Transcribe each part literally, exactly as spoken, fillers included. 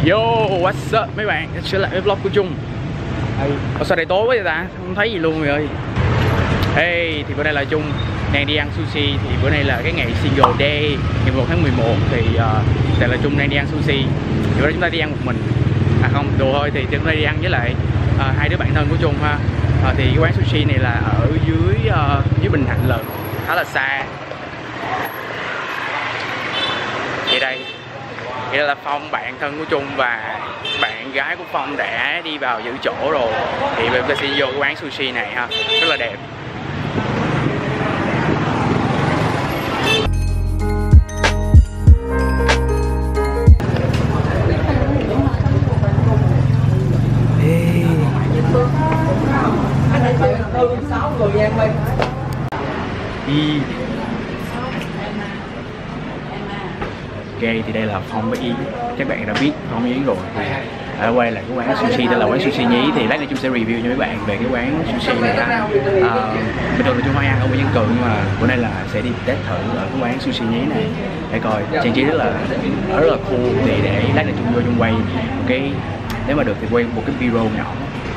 Yo, what's up mấy bạn, trở lại với vlog của Trung. Ủa sao đây tối quá vậy ta, không thấy gì luôn người ơi. Hey, thì bữa nay là Trung đang đi ăn sushi. Thì bữa nay là cái ngày single day, ngày một tháng mười một. Thì uh, tại là Trung đang đi ăn sushi. Thì bữa nay chúng ta đi ăn một mình. À không, đùa thôi, thì chúng ta đi ăn với lại uh, hai đứa bạn thân của Trung ha. uh, Thì cái quán sushi này là ở dưới uh, dưới Bình Thạnh lận, khá là xa. Thì đây, thì đây là Phong, bạn thân của Trung, và bạn gái của Phong đã đi vào giữ chỗ rồi. Thì bây giờ chúng ta sẽ vô cái quán sushi này ha, rất là đẹp. Đi. Ok, thì đây là Phong với Yến. Các bạn đã biết Phong với Yến rồi. Ở quay lại cái quán sushi tên là quán Sushi Nhí. Thì lát nữa chúng sẽ review cho mấy bạn về cái quán sushi này ha. À, bình thường là chúng hay ăn ở Nguyễn Văn Cừ, nhưng mà bữa nay là sẽ đi test thử ở cái quán Sushi Nhí này để coi trang trí rất là rất là cool. Thì để lát nữa chúng vô chung quay một cái, nếu mà được thì quay một cái video nhỏ.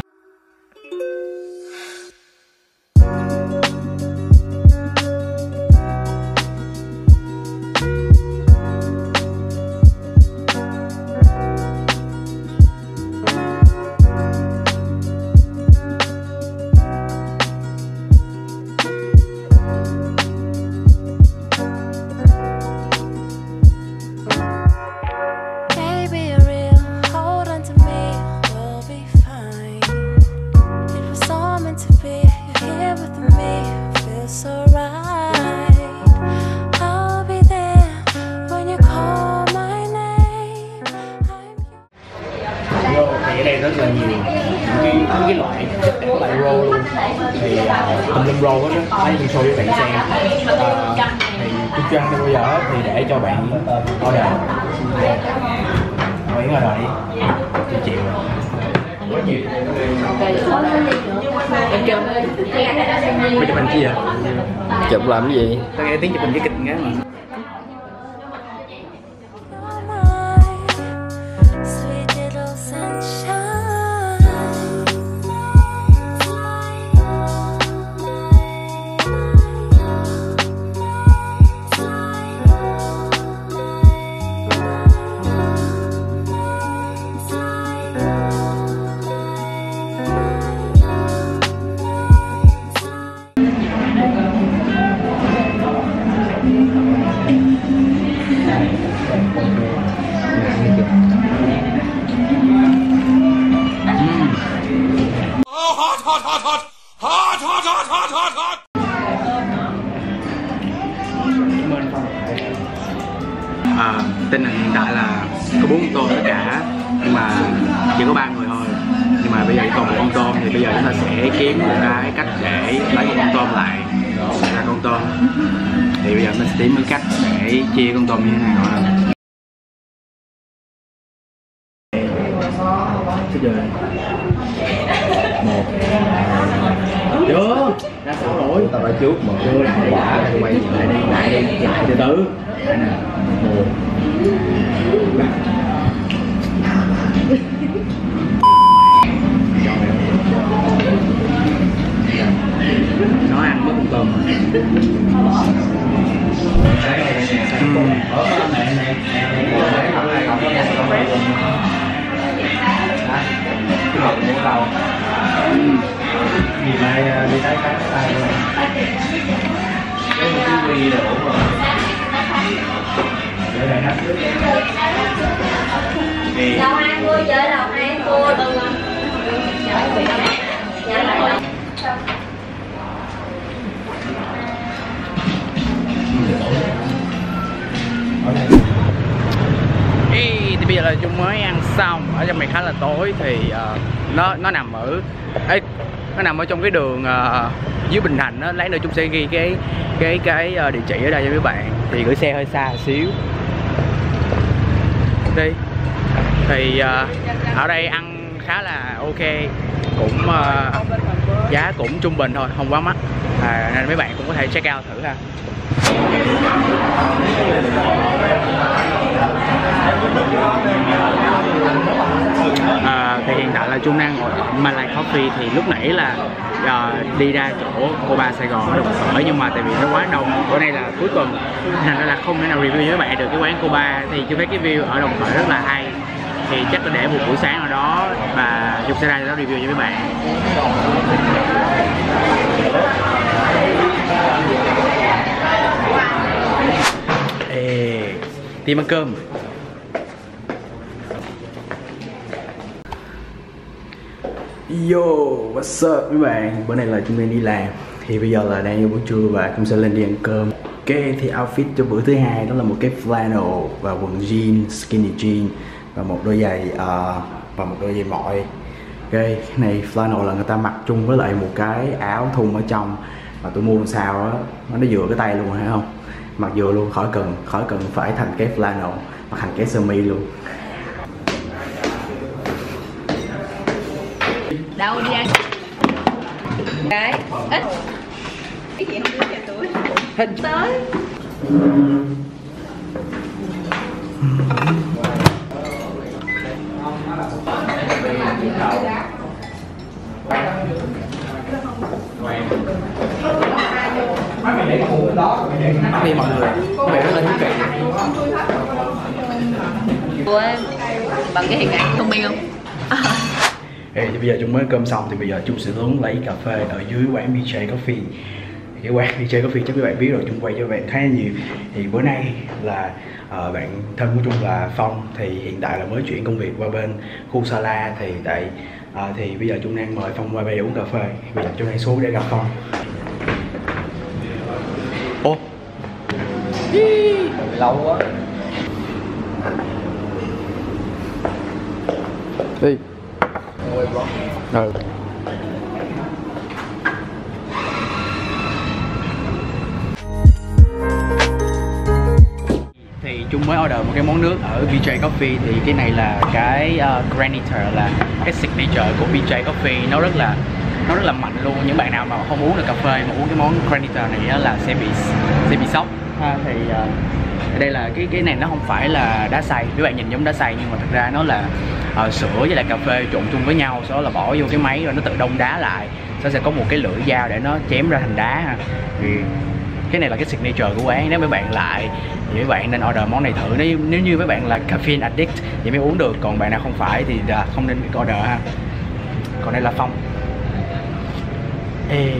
Ở đây rất là nhiều những cái, những cái loại chất các loại roll luôn. Thì tùm lum roll hết á, lấy mình show với bạn xem. À, thì tôi chưa ăn tới bao giờ thì để cho bạn order. Bạn order đi, tôi chịu rồi. Quá nhiều. Mày chụp hình chi vậy? Chụp làm cái gì? Tao nghe tiếng chụp hình cái kịch nghe mà. À, tên là hiện tại là có bốn con tôm tất cả, nhưng mà chỉ có ba người thôi. Nhưng mà bây giờ còn một con tôm, thì bây giờ chúng ta sẽ kiếm một cái cách để lấy một con tôm lại là con tôm. Thì bây giờ mình sẽ tìm một cách để chia con tôm như thế này nữa. Bây giờ một chưa ra sao rồi, tao phải trước một chưa lại quả quay lại đi, lại đi, lại từ từ. Đây nè, một ba. Nó ăn mất con tôm rồi. Vì mai đi tái khám tay rồi. Cái một cái quy là ổn rồi. Để này hát trước. Đầu hai mươi giờ đầu hai cô đừng. Ê, thì bây giờ là Trung mới ăn xong. Ở trong này khá là tối. Thì uh, nó nó nằm ở ê, nó nằm ở trong cái đường uh, dưới Bình Thạnh đó. Lát nữa Trung sẽ ghi cái cái cái uh, địa chỉ ở đây cho các bạn. Thì gửi xe hơi xa một xíu đi. Thì uh, ở đây ăn khá là ok, cũng uh, giá cũng trung bình thôi, không quá mắc. À, nên mấy bạn cũng có thể check out thử ha. À, thì hiện tại là Trung đang ngồi ở Malay Coffee. Thì lúc nãy là uh, đi ra chỗ Cô Ba Sài Gòn Đồng Khởi, nhưng mà tại vì nó quá đông, bữa nay là cuối tuần nên là không thể nào review với các bạn được cái quán Cô Ba. Thì Chung thấy cái view ở Đồng Khởi rất là hay, thì chắc là để một buổi sáng nào đó và Chung sẽ ra cho nó review cho các bạn. Ê, tìm ăn cơm. Yo, what's up các bạn? Bữa nay là chúng mình đi làm. Thì bây giờ là đang vô buổi trưa và chúng sẽ lên đi ăn cơm. Ok, thì outfit cho bữa thứ hai đó là một cái flannel và quần jean, skinny jean và một đôi giày uh, và một đôi giày mỏi. Ok, cái này flannel là người ta mặc chung với lại một cái áo thun ở trong mà tôi mua làm sao á, nó vừa cái tay luôn hay không? Mặc vừa luôn, khỏi cần khỏi cần phải thành cái flannel, mặc thành cái sơ mi luôn. Đâu đi ăn cái ít cái gì không biết về tuổi Hình tới đi mọi người, các bạn rất là thú vị. của em bằng cái hình ảnh thông minh không? Ê, thì bây giờ chúng mới cơm xong thì bây giờ chúng sẽ xuống lấy cà phê ở dưới quán bê jay Coffee. Cái quán bê jay Coffee chắc các bạn biết rồi, chúng quay cho các bạn khá là nhiều. Thì bữa nay là uh, bạn thân của Trung là Phong, thì hiện tại là mới chuyển công việc qua bên khu Sala. Thì tại uh, thì bây giờ Trung đang mời Phong qua đây uống cà phê. Bây giờ Trung đang xuống để gặp Phong. Ô lâu quá. đi. Ừ. Thì Trung mới order một cái món nước ở bê jay Coffee. Thì cái này là cái uh, Graniter, là cái signature của bê jay Coffee. Nó rất là nó rất là mạnh luôn. Những bạn nào mà không uống được cà phê mà uống cái món Graniter này là sẽ bị sẽ bị sốc ha. Thì uh, đây là cái cái này nó không phải là đá xay, các bạn nhìn giống đá xay nhưng mà thật ra nó là uh, sữa với lại cà phê trộn chung với nhau, sau đó là bỏ vô cái máy rồi nó tự đông đá lại, nó sẽ có một cái lưỡi dao để nó chém ra thành đá ha. Thì cái này là cái signature của quán. Nếu mấy bạn lại thì mấy bạn nên order món này thử. Nếu, nếu như mấy bạn là caffeine addict thì mới uống được, còn bạn nào không phải thì không nên order ha. Còn đây là Phong. Ê.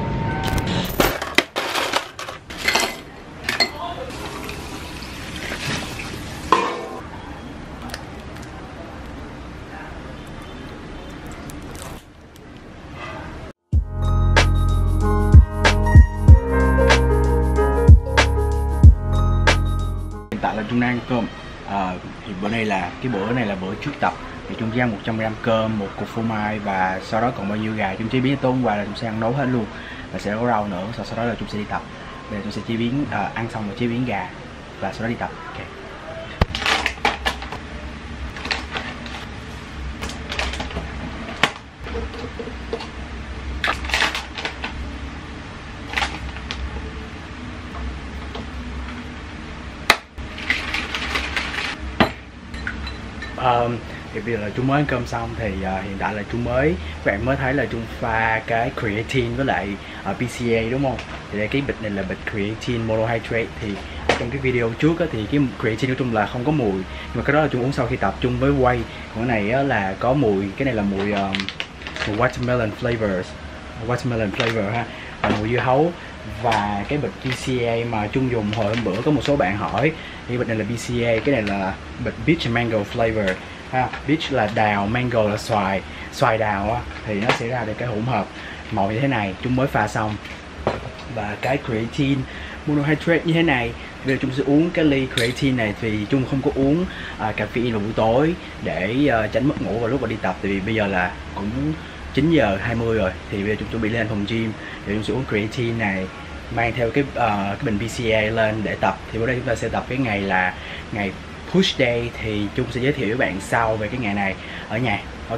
Tại là Trung đang ăn cơm. À, thì bữa nay là cái bữa này là bữa trước tập. Thì Trung chỉ ăn một trăm gam cơm, một cục phô mai và sau đó còn bao nhiêu gà Trung chế biến tối hôm qua là Trung sẽ ăn nấu hết luôn, và sẽ có rau nữa. Sau, sau đó là Trung sẽ đi tập. Bây giờ Trung sẽ chế biến à, ăn xong rồi chế biến gà và sau đó đi tập. Okay. Um, thì bây giờ là Trung mới ăn cơm xong. Thì uh, hiện tại là Trung mới các bạn mới thấy là Trung pha cái creatine với lại uh, pê xê a đúng không? Thì đây cái bịch này là bịch creatine monohydrate. Thì trong cái video trước á, thì cái creatine của Trung là không có mùi, nhưng mà cái đó là Trung uống sau khi tập chung với whey. Còn cái này á, là có mùi, cái này là mùi, um, mùi watermelon flavors, watermelon flavor ha, và mùi dưa hấu. Và cái bịch pê xê a mà Trung dùng hồi hôm bữa có một số bạn hỏi, thì bịch này là pê xê a, cái này là bịch peach mango flavor ha. Peach là đào, mango là xoài, xoài đào á, thì nó sẽ ra được cái hỗn hợp màu như thế này. Trung mới pha xong. Và cái creatine monohydrate như thế này, bây giờ Trung sẽ uống cái ly creatine này. Thì Trung không có uống uh, caffeine vào buổi tối để uh, tránh mất ngủ vào lúc mà đi tập. Tại vì bây giờ là cũng chín giờ hai mươi rồi, thì bây giờ chúng chuẩn bị lên phòng gym để chúng sẽ uống creatine này, mang theo cái uh, cái bình pê xê a lên để tập. Thì bữa đây chúng ta sẽ tập cái ngày là ngày push day, thì Trung sẽ giới thiệu với bạn sau về cái ngày này ở nhà. Ok.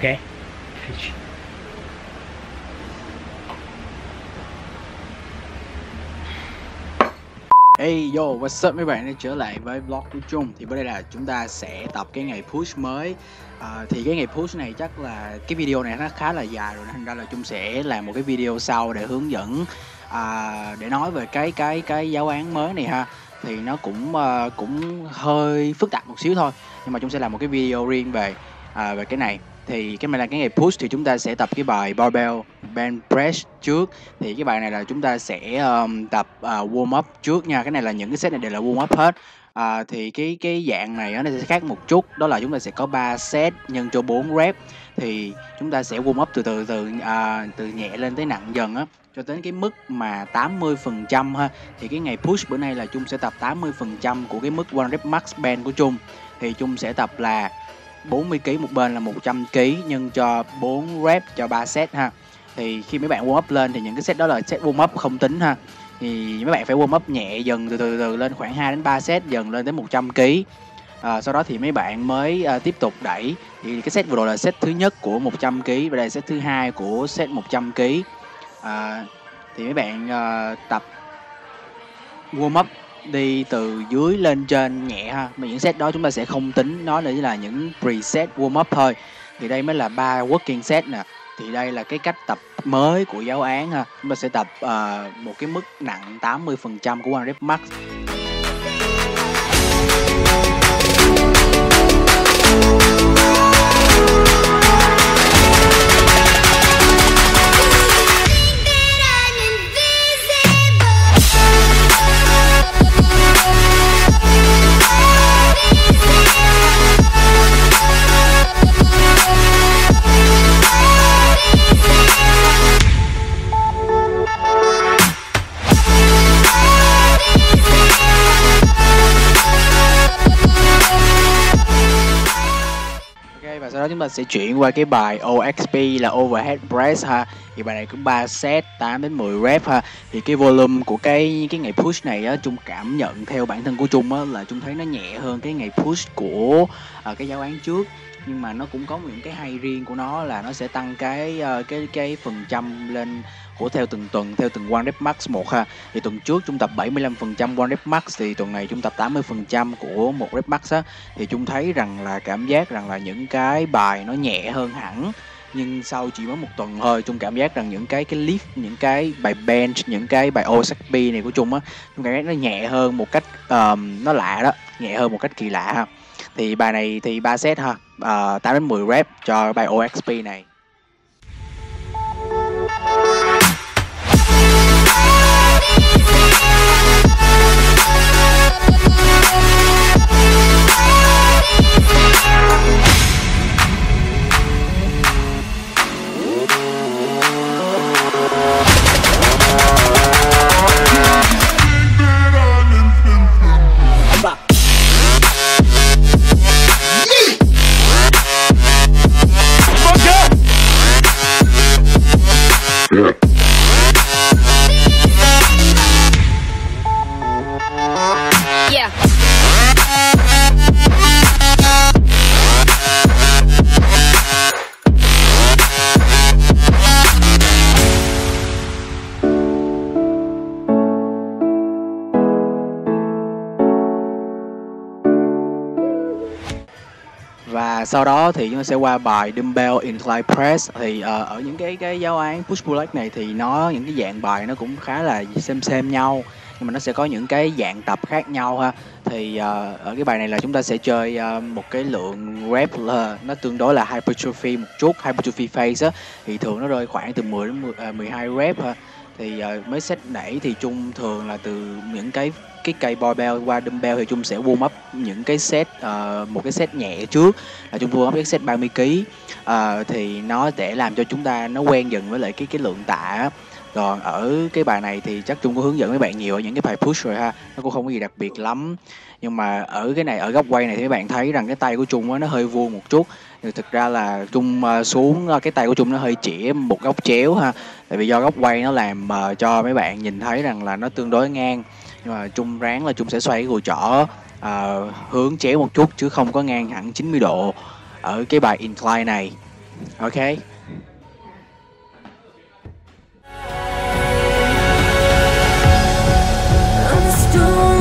Hey yo, what's up mấy bạn đã trở lại với vlog của Trung. Thì bữa đây là chúng ta sẽ tập cái ngày push mới. à, Thì cái ngày push này chắc là cái video này nó khá là dài rồi, thành ra là Trung sẽ làm một cái video sau để hướng dẫn, à, để nói về cái cái cái giáo án mới này ha. Thì nó cũng uh, cũng hơi phức tạp một xíu thôi, nhưng mà Trung sẽ làm một cái video riêng về à, về cái này. Thì cái này là cái ngày push thì chúng ta sẽ tập cái bài barbell bench press trước. Thì cái bài này là chúng ta sẽ um, tập uh, warm up trước nha. Cái này là những cái set này đều là warm up hết. À, thì cái cái dạng này nó sẽ khác một chút, đó là chúng ta sẽ có ba set nhân cho bốn rep. Thì chúng ta sẽ warm up từ từ từ à, từ nhẹ lên tới nặng dần á, cho đến cái mức mà tám mươi phần trăm ha. Thì cái ngày push bữa nay là Trung sẽ tập tám mươi phần trăm của cái mức one rep max bench của Trung. Thì Trung sẽ tập là bốn mươi ki lô gam một bên là một trăm ki lô gam nhân cho bốn rep cho ba set ha. Thì khi mấy bạn warm up lên thì những cái set đó là set warm up không tính ha. Thì mấy bạn phải warm up nhẹ dần từ từ từ lên khoảng hai đến ba set dần lên tới một trăm ki lô gam. À, sau đó thì mấy bạn mới uh, tiếp tục đẩy. Thì cái set vừa rồi là set thứ nhất của một trăm ki lô gam và đây là set thứ hai của set một trăm ki lô gam. À, thì mấy bạn uh, tập warm up đi từ dưới lên trên nhẹ ha. Mà những set đó chúng ta sẽ không tính, nó là những preset warm up thôi. Thì đây mới là ba working set nè. Thì đây là cái cách tập mới của giáo án ha. Chúng ta sẽ tập uh, một cái mức nặng tám mươi phần trăm của one rep max. Và sau đó chúng ta sẽ chuyển qua cái bài o ích pê là overhead press ha. Thì bài này cũng ba set tám đến mười rep ha. Thì cái volume của cái cái ngày push này á, Trung cảm nhận theo bản thân của Trung á là Trung thấy nó nhẹ hơn cái ngày push của uh, cái giáo án trước. Nhưng mà nó cũng có những cái hay riêng của nó là nó sẽ tăng cái uh, cái cái phần trăm lên của theo từng tuần, theo từng one rep max một ha. Thì tuần trước Trung tập bảy mươi lăm phần trăm one rep max, thì tuần này Trung tập tám mươi phần trăm của một rep max á. Thì Trung thấy rằng là cảm giác rằng là những cái bài nó nhẹ hơn hẳn. Nhưng sau chỉ mới một tuần thôi, Trung cảm giác rằng những cái cái lift, những cái bài bench, những cái bài o ích pê này của Trung á, Trung cảm giác nó nhẹ hơn một cách um, nó lạ đó, nhẹ hơn một cách kỳ lạ ha. Thì bài này thì ba set ha, uh, tám đến mười rep cho bài o ích pê này. Và sau đó thì chúng ta sẽ qua bài dumbbell incline press. Thì uh, ở những cái cái giáo án push pull leg này thì nó những cái dạng bài nó cũng khá là xem xem nhau, nhưng mà nó sẽ có những cái dạng tập khác nhau ha. Thì uh, ở cái bài này là chúng ta sẽ chơi uh, một cái lượng rep là nó tương đối là hypertrophy một chút, hypertrophy phase á. Thì thường nó rơi khoảng từ mười đến mười hai rep ha. Thì uh, mấy set nãy thì Trung thường là từ những cái cái cây barbell qua dumbbell thì Trung sẽ warm up những cái set uh, một cái set nhẹ trước, là Trung warm up cái set ba mươi ki lô gam. Uh, thì nó để làm cho chúng ta nó quen dần với lại cái cái lượng tạ. Còn ở cái bài này thì chắc Trung có hướng dẫn mấy bạn nhiều ở những cái bài push rồi ha, nó cũng không có gì đặc biệt lắm. Nhưng mà ở cái này, ở góc quay này thì các bạn thấy rằng cái tay của Trung á, nó hơi vuông một chút. Thì thực ra là Trung uh, xuống uh, cái tay của Trung nó hơi chĩa một góc chéo ha. Tại vì do góc quay nó làm uh, cho mấy bạn nhìn thấy rằng là nó tương đối ngang. Nhưng mà Trung ráng là Trung sẽ xoay cái gù trỏ uh, hướng chéo một chút chứ không có ngang hẳn chín mươi độ ở cái bài incline này. Ok.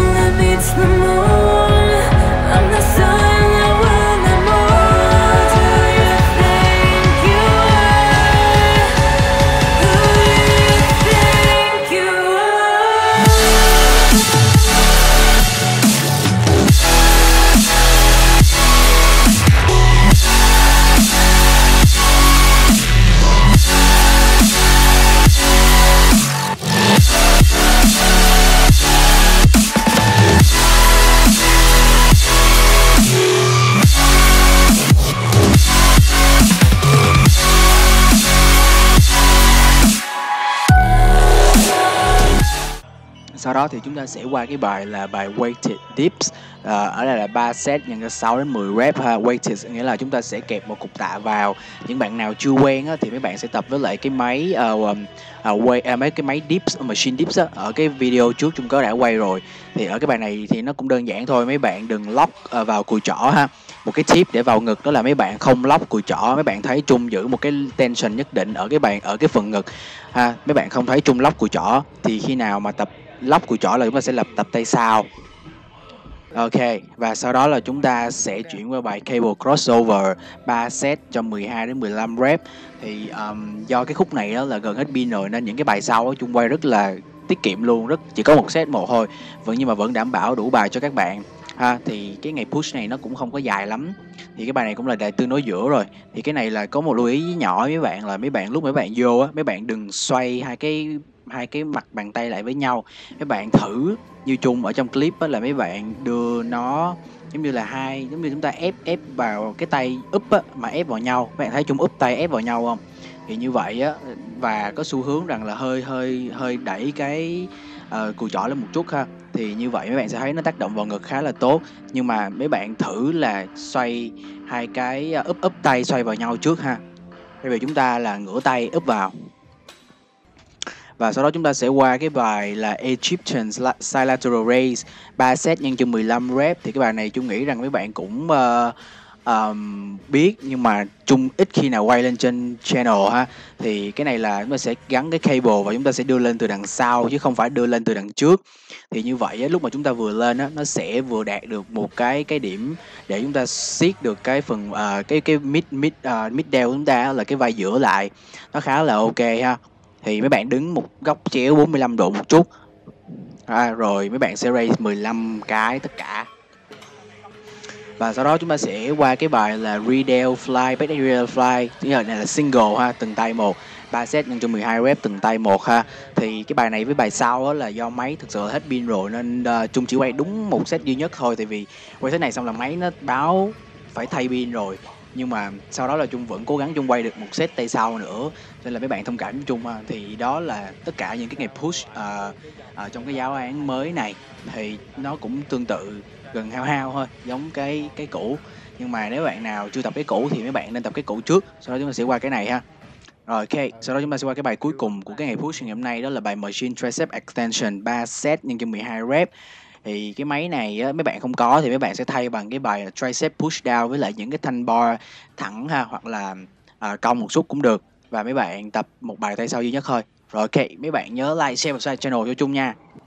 sau đó thì chúng ta sẽ qua cái bài là bài weighted dips. À, ở đây là ba set nhân cho sáu đến mười rep ha. Weighted nghĩa là chúng ta sẽ kẹp một cục tạ vào. Những bạn nào chưa quen á, thì mấy bạn sẽ tập với lại cái máy uh, uh, quay uh, mấy cái máy dips, machine dips á. Ở cái video trước chúng có đã quay rồi. Thì ở cái bài này thì nó cũng đơn giản thôi. Mấy bạn đừng lock uh, vào cùi chỏ ha. Một cái tip để vào ngực đó là mấy bạn không lock cùi chỏ. Mấy bạn thấy Trung giữ một cái tension nhất định ở cái bàn ở cái phần ngực ha. Mấy bạn không thấy Trung lock cùi chỏ thì khi nào mà tập lock cùi chỏ là chúng ta sẽ lập tập tay sau. Ok, và sau đó là chúng ta sẽ chuyển qua bài cable crossover ba set cho mười hai đến mười lăm rep. Thì um, do cái khúc này đó là gần hết pin rồi nên những cái bài sau đó Trung quay rất là tiết kiệm luôn, rất chỉ có một set một thôi, vẫn nhưng mà vẫn đảm bảo đủ bài cho các bạn ha. Thì cái ngày push này nó cũng không có dài lắm, thì cái bài này cũng là bài tương đối giữa rồi. Thì cái này là có một lưu ý nhỏ với mấy bạn là mấy bạn lúc mấy bạn vô á, mấy bạn đừng xoay hai cái hai cái mặt bàn tay lại với nhau. Mấy bạn thử như Trung ở trong clip á, là mấy bạn đưa nó giống như là hai giống như chúng ta ép ép vào cái tay úp á, mà ép vào nhau. Các bạn thấy Trung úp tay ép vào nhau không? Thì như vậy á, và có xu hướng rằng là hơi hơi hơi đẩy cái uh, cùi chỏ lên một chút ha. Thì như vậy mấy bạn sẽ thấy nó tác động vào ngực khá là tốt. Nhưng mà mấy bạn thử là xoay hai cái uh, úp úp tay xoay vào nhau trước ha. Bây giờ chúng ta là ngửa tay úp vào. Và sau đó chúng ta sẽ qua cái bài là Egyptian Side Lateral Raise ba set nhân cho mười lăm rep. Thì cái bài này Trung nghĩ rằng mấy bạn cũng uh, um, biết, nhưng mà Trung ít khi nào quay lên trên channel ha. Thì cái này là chúng ta sẽ gắn cái cable và chúng ta sẽ đưa lên từ đằng sau chứ không phải đưa lên từ đằng trước. Thì như vậy á, lúc mà chúng ta vừa lên á, nó sẽ vừa đạt được một cái cái điểm để chúng ta siết được cái phần uh, cái cái mid mid uh, mid down của chúng ta là cái vai giữa lại. Nó khá là ok ha. Thì mấy bạn đứng một góc chéo bốn mươi lăm độ một chút à, rồi mấy bạn sẽ raise mười lăm cái tất cả. Và sau đó chúng ta sẽ qua cái bài là Redel Fly, Back Redel Fly. Cái này là single ha, từng tay một, ba set nhân cho mười hai rep từng tay một ha. Thì cái bài này với bài sau là do máy thực sự là hết pin rồi nên uh, Trung chỉ quay đúng một set duy nhất thôi. Tại vì quay set này xong là máy nó báo phải thay pin rồi. Nhưng mà sau đó là Trung vẫn cố gắng Trung quay được một set tay sau nữa, nên là mấy bạn thông cảm với Trung ha. Thì đó là tất cả những cái ngày push uh, uh, trong cái giáo án mới này. Thì nó cũng tương tự, gần hao hao thôi, giống cái cái cũ. Nhưng mà nếu bạn nào chưa tập cái cũ thì mấy bạn nên tập cái cũ trước, sau đó chúng ta sẽ qua cái này ha. Rồi ok, sau đó chúng ta sẽ qua cái bài cuối cùng của cái ngày push ngày hôm nay, đó là bài Machine Tricep Extension ba set nhân cho mười hai rep. Thì cái máy này á, mấy bạn không có thì mấy bạn sẽ thay bằng cái bài tricep push down với lại những cái thanh bar thẳng ha, hoặc là à, cong một chút cũng được. Và mấy bạn tập một bài tay sau duy nhất thôi. Rồi ok, mấy bạn nhớ like, share và subscribe channel cho Trung nha.